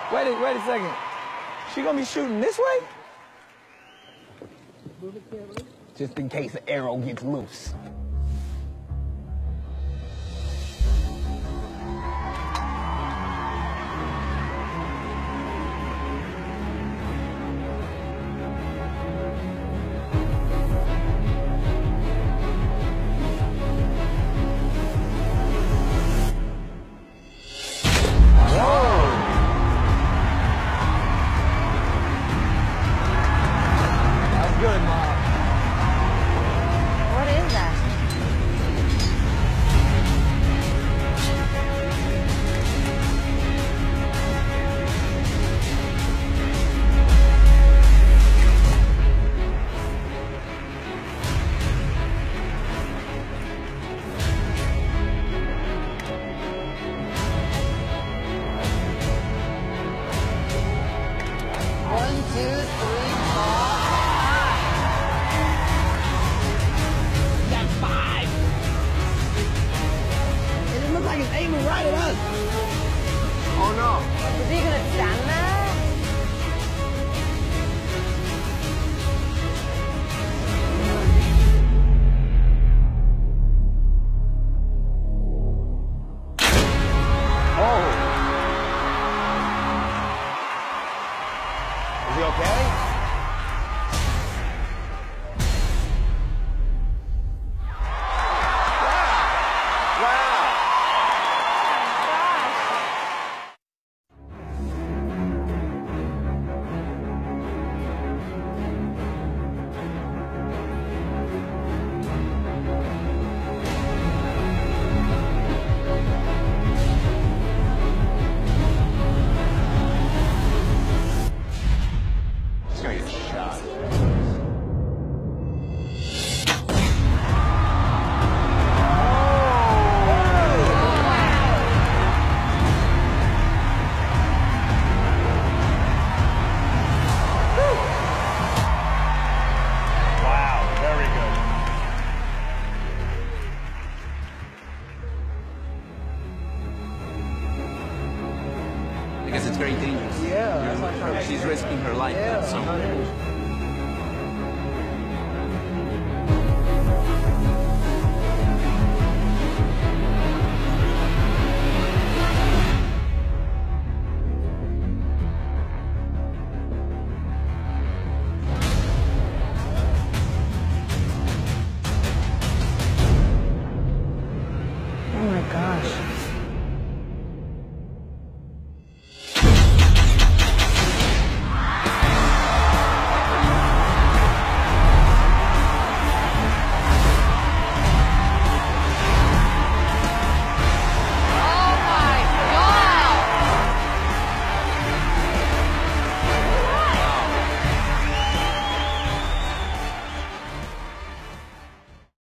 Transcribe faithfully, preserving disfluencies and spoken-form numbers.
Wait a, wait a second. She gonna be shooting this way? Just in case the arrow gets loose. Good, Mom. What is that? One, two, three, four. Like it's aiming right at us. Oh no. Is he gonna stand there? Oh. Is he okay? He's gonna get shot. Wow, very good. Because it's very dangerous. Yeah, that's what I'm trying to She's risking her life. Yeah. So.